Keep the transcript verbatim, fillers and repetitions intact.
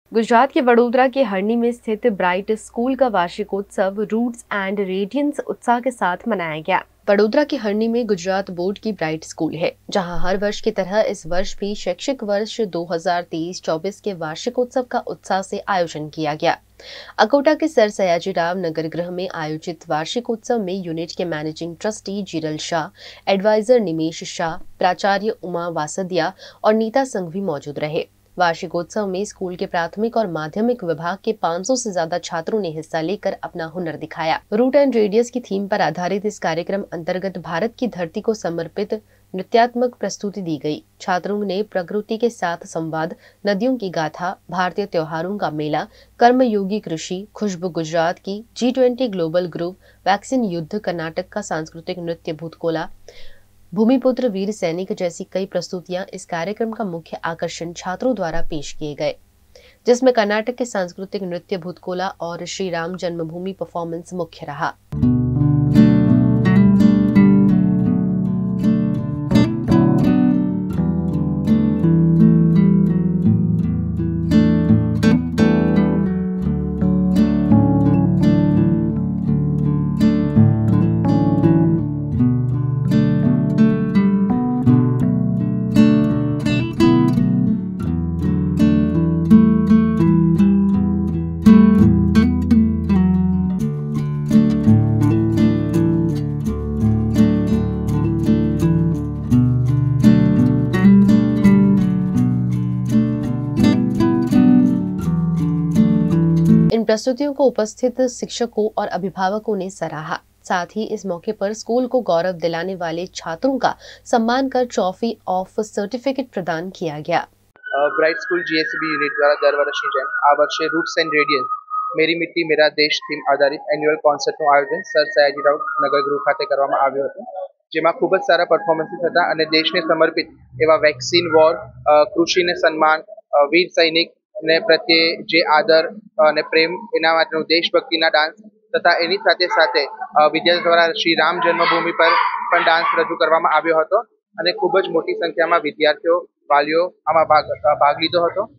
गुजरात के वडोदरा के हरनी में स्थित ब्राइट स्कूल का वार्षिकोत्सव रूट्स एंड रेडियंस उत्साह के साथ मनाया गया। वडोदरा के हरनी में गुजरात बोर्ड की ब्राइट स्कूल है, जहां हर वर्ष की तरह इस वर्ष भी शैक्षिक वर्ष दो हज़ार तेईस चौबीस के वार्षिकोत्सव का उत्साह से आयोजन किया गया। अकोटा के सर सयाजी राव नगर गृह में आयोजित वार्षिकोत्सव में यूनिट के managing trustee Jiral Shah, adviser Nimesh Shah, प्राचार्य उमा वासदिया और नीता संघ भी मौजूद रहे। वार्षिकोत्सव में स्कूल के प्राथमिक और माध्यमिक विभाग के पाँच सौ से ज्यादा छात्रों ने हिस्सा लेकर अपना हुनर दिखाया। रूट एंड रेडियस की थीम पर आधारित इस कार्यक्रम अंतर्गत भारत की धरती को समर्पित नृत्यात्मक प्रस्तुति दी गई। छात्रों ने प्रकृति के साथ संवाद, नदियों की गाथा, भारतीय त्योहारों का मेला, कर्मयोगी कृषि, खुशबू गुजरात की, G twenty global group, vaccine युद्ध, कर्नाटक का सांस्कृतिक नृत्य भूतकोला, भूमिपुत्र वीर सैनिक जैसी कई प्रस्तुतियां इस कार्यक्रम का मुख्य आकर्षण छात्रों द्वारा पेश किए गए, जिसमें कर्नाटक के सांस्कृतिक नृत्य भूतकोला और श्री राम जन्मभूमि परफॉर्मेंस मुख्य रहा। इन प्रस्तुतियों को उपस्थित शिक्षकों और अभिभावकों ने सराहा। साथ ही इस मौके पर स्कूल को गौरव दिलाने वाले छात्रों का सम्मान कर ट्रॉफी ऑफ सर्टिफिकेट प्रदान किया गया। બ્રાઇટ સ્કૂલ જીએસસીબી યુનિટ દ્વારા દર વર્ષની જેમ આ વર્ષે roots and radiance Meri Mitti Mera Desh theme આધારિત એન્યુઅલ કોન્સર્ટનું આયોજન સર સયાજી રાવ નગર ગૃહ ખાતે કરવામાં આવ્યું હતું, જેમાં ખૂબ જ સારા પરફોર્મન્સીસ હતા અને દેશને સમર્પિત એવા વેક્સિન વોર, કૃષિને સન્માન, વીર સૈનિકને પ્રત્યે જે આદર અને પ્રેમ એના માટેનું દેશભક્તિના ડાન્સ તથા એની સાથે સાથે વિદ્યાર્થીઓ દ્વારા શ્રી રામ જન્મભૂમિ પર પણ ડાન્સ રજૂ કરવામાં આવ્યો હતો અને ખૂબ જ મોટી સંખ્યામાં વિદ્યાર્થીઓ, વાલીઓ આમાં ભાગ ભાગ લીધો હતો।